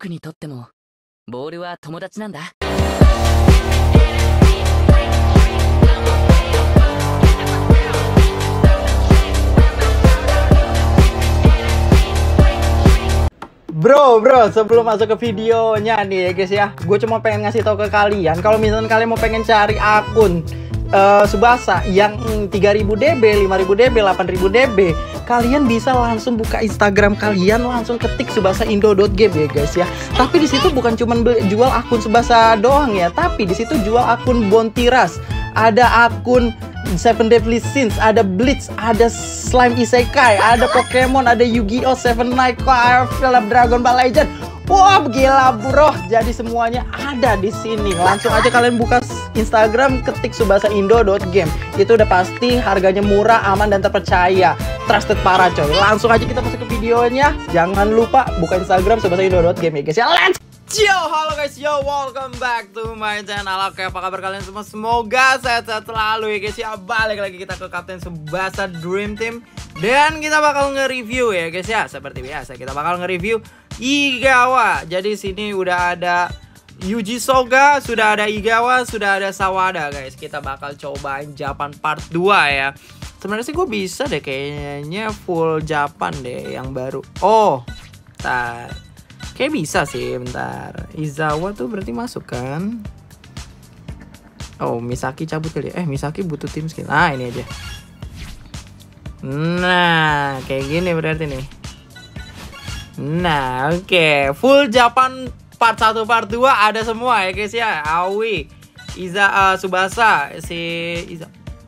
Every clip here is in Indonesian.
僕にとってもボールは友達なんだ。 Bro, sebelum masuk ke videonya nih ya guys ya, gue cuma pengen ngasih tahu ke kalian kalau misalnya kalian mau pengen cari akun Tsubasa yang 3000 DB, 5000 DB, 8000 DB, kalian bisa langsung buka Instagram kalian, langsung ketik tsubasaindo.game ya guys ya. Tapi di situ bukan cuma jual akun Tsubasa doang ya, tapi di situ jual akun Bontiras, ada akun Seven Deadly Sins, ada Bleach, ada Slime Isekai, ada Pokemon, ada Yu-Gi-Oh, Seven Knights, film Dragon Ball Legend. Wah, gila bro. Jadi semuanya ada di sini. Langsung aja kalian buka Instagram, ketik tsubasaindo.game. Itu udah pasti harganya murah, aman dan terpercaya. Trusted parah coy. Langsung aja kita masuk ke videonya. Jangan lupa buka Instagram tsubasaindo.game ya guys ya. Let's yo, halo guys, yo, welcome back to my channel. Oke, apa kabar kalian semua? Semoga sehat-sehat selalu ya guys ya. Balik lagi kita ke Kapten Tsubasa Dream Team. Dan kita bakal nge-review ya guys ya. Seperti biasa, kita bakal nge-review Iigawa. Jadi sini udah ada Yuji Soga, sudah ada Iigawa, sudah ada Sawada guys. Kita bakal cobain Japan part 2 ya. Sebenarnya sih gue bisa deh kayaknya full Japan deh yang baru. Oh, bentar. Kayak bisa sih, bentar. Izawa tuh berarti masuk kan? Oh, Misaki cabut kali ya. Misaki butuh tim skill. Nah, ini aja. Nah, kayak gini berarti nih. Nah, oke. Full Japan part 1, part 2 ada semua ya guys ya. Aoi, Tsubasa, si Iza.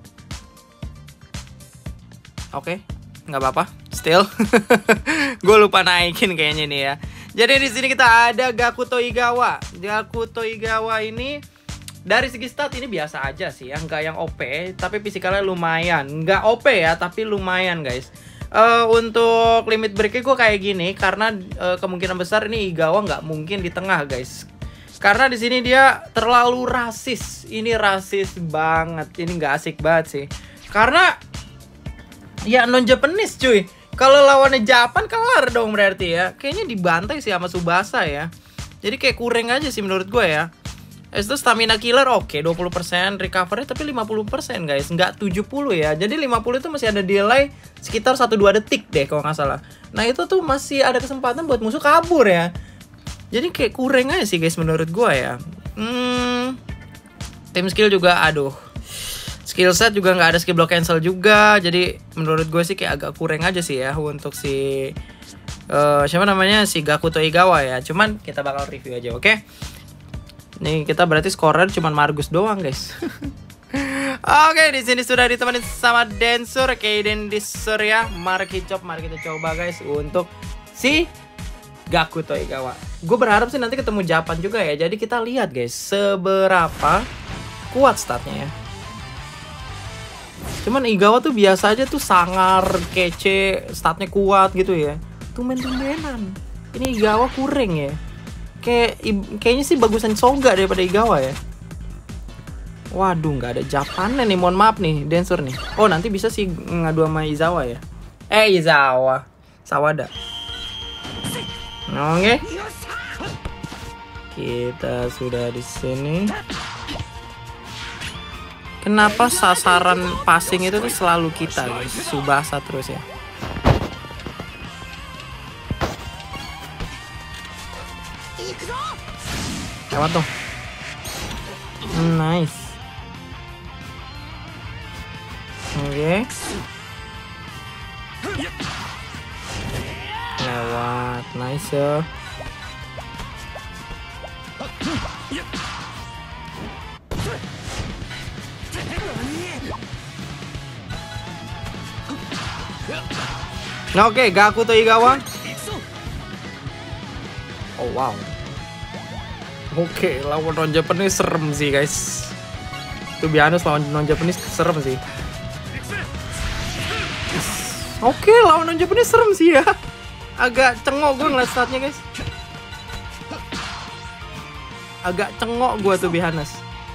Oke, nggak apa-apa. Still. Gue lupa naikin kayaknya nih ya. Jadi di sini kita ada Gakuto Iigawa. Gakuto Iigawa ini dari segi stat ini biasa aja sih ya, nggak yang OP, tapi fisikalnya lumayan. Nggak OP ya, tapi lumayan guys. Untuk limit breaknya gue kayak gini karena kemungkinan besar ini Iigawa nggak mungkin di tengah guys. Karena di sini dia terlalu rasis. Ini rasis banget. Ini nggak asik banget sih. Karena ya non Japanese cuy. Kalau lawannya Japan kelar dong berarti ya. Kayaknya dibantai sih sama Tsubasa ya. Jadi kayak kurang aja sih menurut gue ya. Itu stamina killer oke 20%, recovery tapi 50% guys, nggak 70 ya. Jadi 50 itu masih ada delay sekitar 1-2 detik deh kalau nggak salah. Nah itu tuh masih ada kesempatan buat musuh kabur ya. Jadi kayak kurang aja sih guys menurut gue ya. Tim skill juga aduh. Skill set juga nggak ada skill block cancel juga. Jadi menurut gue sih kayak agak kurang aja sih ya untuk si siapa namanya, si Gakuto Iigawa ya. Cuman kita bakal review aja, oke? Nih kita berarti scorer cuman Margus doang guys. Oke, di sini sudah ditemani sama Densur, Kaiden Densur ya. Mari kita coba guys untuk si Gakuto Iigawa. Gue berharap sih nanti ketemu Japan juga ya. Jadi kita lihat guys seberapa kuat statnya ya. Cuman Iigawa tuh biasa aja tuh sangar, kece, statnya kuat gitu ya. Tumben-tumbenan. Ini Iigawa kurang ya. Kayaknya sih bagusan Soga daripada Iigawa ya. Waduh, nggak ada Japannya nih, mohon maaf nih, Densur nih. Oh, nanti bisa sih ngadu sama Izawa ya. Izawa. Sawada. Oke. Kita sudah di sini. Kenapa sasaran passing itu tuh selalu kita guys? Tsubasa terus ya. Lewat tuh. Nice. Oke. Lewat. Nice ya. Oke, Gakuto Iigawa. Oh wow. Oke, lawan non Japanese serem sih guys. Tuh biasa lawan non Japanese serem sih. Oke, lawan non Japanese serem sih ya. Agak cengok gue ngeliat statnya guys. Agak cengok gue tuh Bihanes.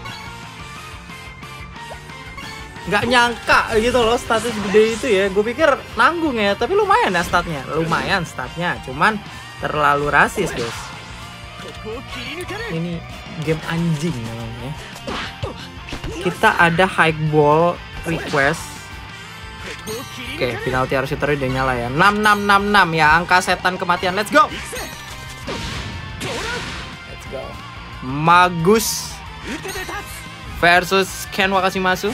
Nggak nyangka gitu loh statnya gede itu ya. Gue pikir nanggung ya, tapi lumayan ya statnya. Lumayan statnya, cuman terlalu rasis guys. Ini game anjing namanya. Kita ada high ball request. Oke, penalti harus shooter udah nyala ya. 6666 ya, angka setan kematian. Let's go. Let's go. Magus versus Ken Wakashimasu.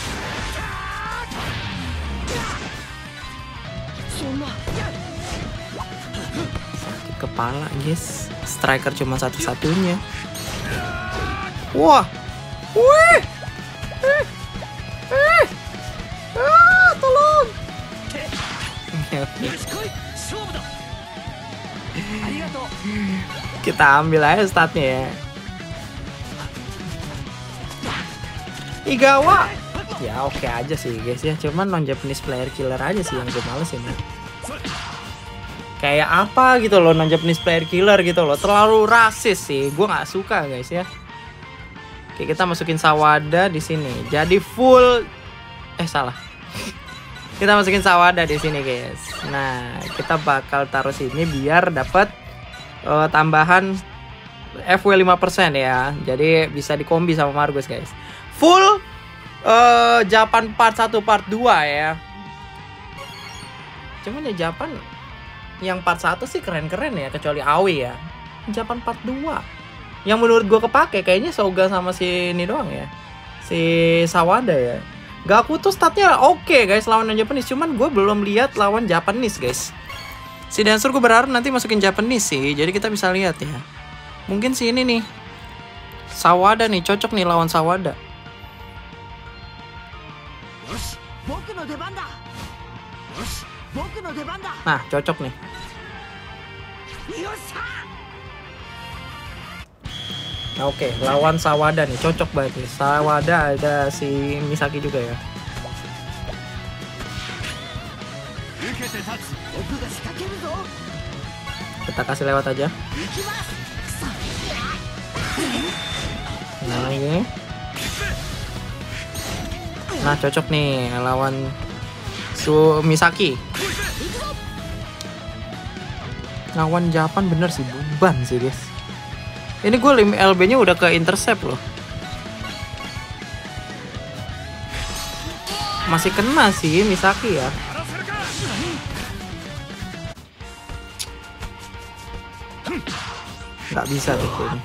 Sakit kepala, guys. Striker cuma satu-satunya. Wah. Wih. Tolong. Kita ambil aja statnya ya. Igawa. Ya oke aja sih guys ya. Cuman non Japanese player killer aja sih yang gue males ini. Kayak apa gitu loh non Japanese player killer gitu loh. Terlalu rasis sih. Gue nggak suka guys ya. Oke, kita masukin Sawada di sini. Jadi full salah. Kita masukin Sawada di sini, guys. Nah, kita bakal taruh sini biar dapat tambahan FW 5% ya. Jadi bisa dikombi sama Margus, guys. Full Japan part 1 part 2 ya. Cuman ya Japan yang part 1 sih keren-keren ya, kecuali Aoi ya. Japan part 2 yang menurut gue kepake kayaknya Soga sama si ini doang ya, si Sawada ya. Gaku tuh statnya oke guys lawan Japanese, cuman gue belum lihat lawan Japanese guys. Si Dancer gue berharap nanti masukin Japanese sih, jadi kita bisa lihat ya. Mungkin si ini nih Sawada nih cocok nih lawan Sawada. Nah cocok nih. Nah, oke, lawan Sawada nih cocok banget nih. Sawada ada si Misaki juga ya. Kita kasih lewat aja. Nah ini. Nah cocok nih lawan Misaki. Lawan Japan bener sih beban sih guys. Ini gue LB-nya udah ke intercept loh. Masih kena sih Misaki ya. Nggak bisa tuh ini.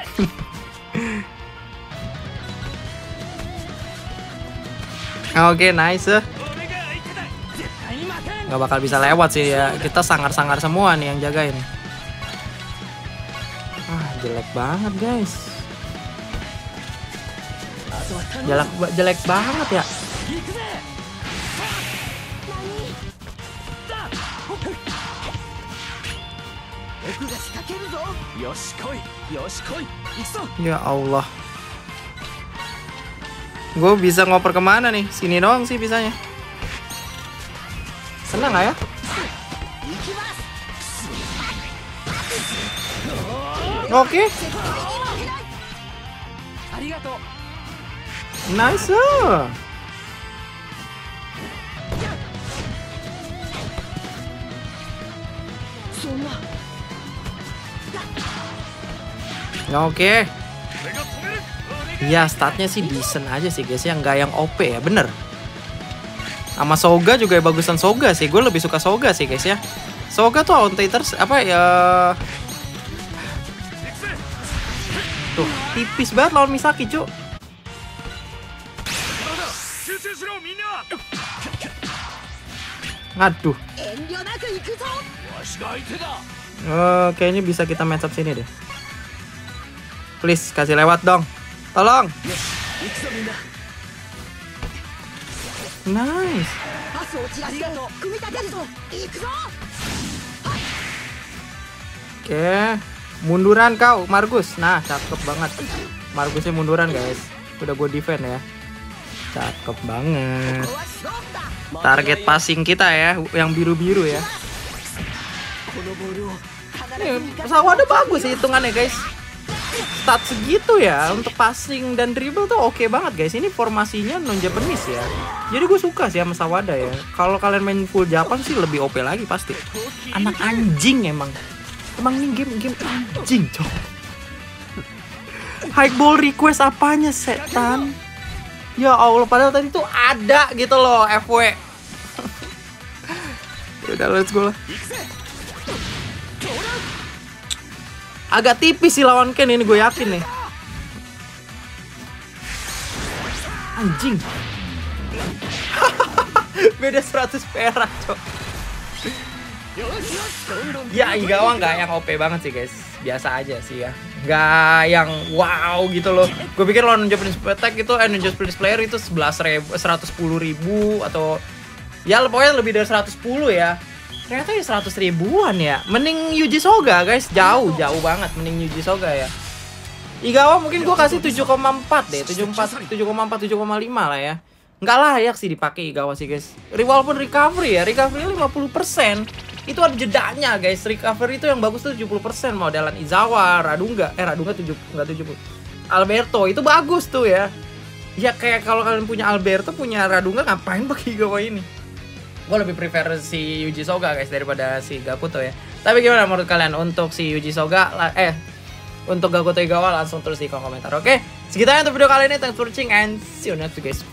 Oke, nice. Nggak bakal bisa lewat sih ya. Kita sangar-sangar semua nih yang jagain. Jelek banget guys. Jelek banget ya. Ya Allah. Gue bisa ngoper kemana nih? Sini doang sih bisanya. Senang gak ya? Oke. Nice. Oke. Ya statnya sih decent aja sih guys ya, nggak yang OP ya, bener. Sama Soga juga bagusan Soga sih, gue lebih suka Soga sih guys ya. Soga tuh Outsiders apa ya? Tuh, tipis banget lawan Misaki, cu. Aduh. Kayaknya bisa kita match up sini deh. Please, kasih lewat dong. Tolong. Nice. Oke. Munduran kau, Margus. Nah, cakep banget. Margusnya munduran, guys. Udah gue defend ya. Cakep banget. Target passing kita ya, yang biru-biru ya. Sawada bagus sih hitungannya, guys. Stat segitu ya untuk passing dan dribble tuh oke banget, guys. Ini formasinya non Japanese ya. Jadi gue suka sih sama Sawada ya. Kalau kalian main full Japan sih lebih OP lagi pasti. Anak anjing emang. Emang ini game anjing, cok. High ball request apanya setan? Ya Allah, padahal tadi tuh ada gitu loh FW. Udah let's go lah. Agak tipis sih lawan Ken ini, gue yakin nih. Anjing. Beda 100 perak, cok. Ya, Igawa nggak yang OP banget sih guys. Biasa aja sih ya. Nggak yang wow gitu loh. Gue pikir lawan Japanese Attack itu Japanese player itu 11.000, 110.000 atau ya pokoknya lebih dari 110 ya. Ternyata ya 100 ribuan ya. Mending Yuji Soga guys. Jauh banget mending Yuji Soga ya. Igawa mungkin gue kasih 7,4 deh. 7,4, 7,5 lah ya. Nggak layak sih dipakai Igawa sih guys. Walaupun recovery ya. Recovery 50%. Itu ada jedanya guys. Recovery itu yang bagus tuh 70%. Modelan Izawa, Radunga. Radunga 70. Alberto itu bagus tuh ya. Ya kayak kalau kalian punya Alberto, punya Radunga, ngapain pakai Igawa ini? Gue lebih prefer si Yuji Soga guys daripada si Gakuto ya. Tapi gimana menurut kalian untuk si Yuji Soga? Untuk Gakuto Igawa langsung tulis di kolom komentar. Oke, segitu aja untuk video kali ini. Thanks for watching and see you next video guys.